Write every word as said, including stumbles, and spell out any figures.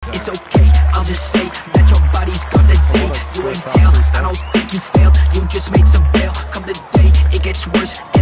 It's okay, I'll just say that your body's gone today. You ain't down, I don't think you failed, you just made some bail. Come the day, it gets worse.